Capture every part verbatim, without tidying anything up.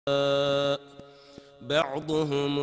بعضهم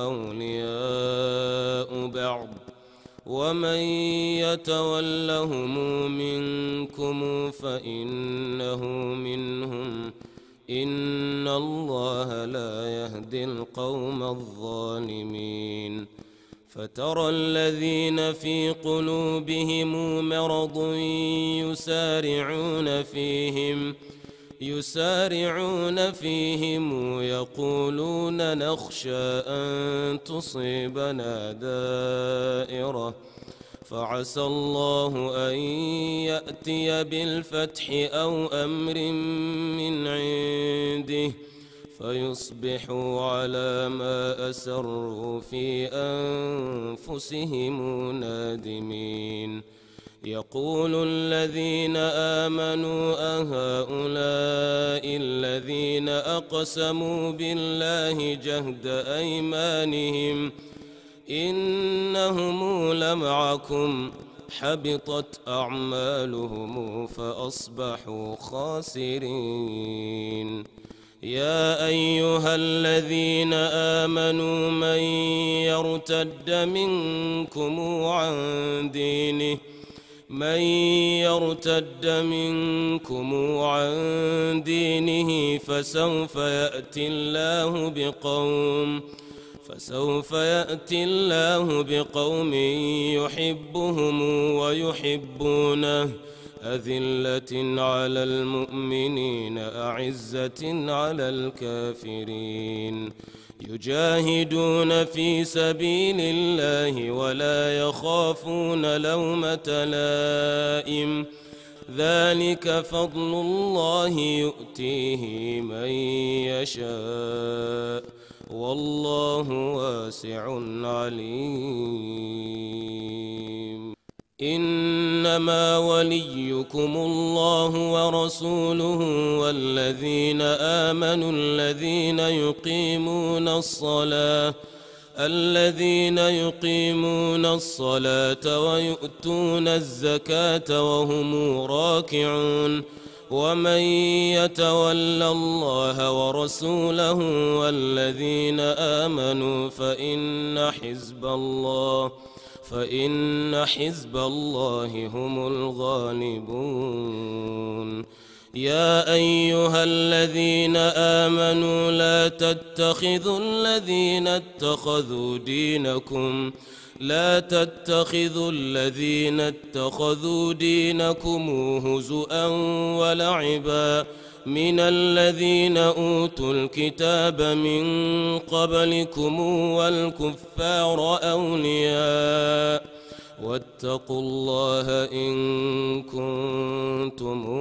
أولياء بعض ومن يتولهم منكم فإنه منهم إن الله لا يهدي القوم الظالمين. فترى الذين في قلوبهم مرض يسارعون فيهم يسارعون فيهم يقولون نخشى أن تصيبنا دائرة فعسى الله أن يأتي بالفتح أو أمر من عنده فيصبحوا على ما أسروا في أنفسهم نادمين. يقول الذين آمنوا أهؤلاء الذين أقسموا بالله جهد أيمانهم إنهم لمعكم حبطت أعمالهم فأصبحوا خاسرين. يا أيها الذين آمنوا من يرتد منكم عن دينه من يرتد منكم عن دينه فسوف يأتي الله بقوم فسوف يأتي الله بقوم يحبهم ويحبونه أذلة على المؤمنين أعزة على الكافرين يجاهدون في سبيل الله ولا يخافون لومة لائم ذلك فضل الله يؤتيه من يشاء والله واسع عليم. إنما وليكم الله ورسوله والذين آمنوا الذين يقيمون الصلاة الذين يقيمون الصلاة ويؤتون الزكاة وهم راكعون ومن يتول الله ورسوله والذين آمنوا فإن حزب الله فإن حزب الله هم الغالبون. يا أيها الذين آمنوا لا تتخذوا الذين اتخذوا دينكم لا تتخذوا الذين اتخذوا دينكم هزؤا ولعبا من الذين أوتوا الكتاب من قبلكم والكفار أولياء واتقوا الله إن كنتم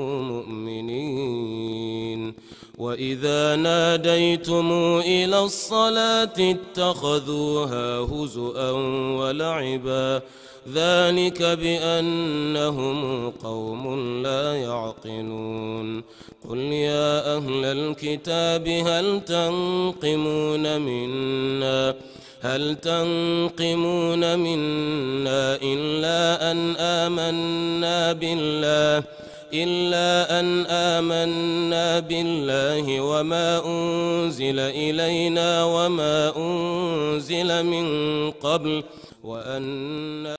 مؤمنين. وإذا ناديتم إلى الصلاة اتخذوها هزؤا ولعبا ذلك بأنهم قوم لا يعقلون. قل يا أهل الكتاب هل تنقمون منا هل تنقمون منا إلا أن آمنا بالله إلا أن آمنا بالله وما أنزل إلينا وما أنزل من قبل وأن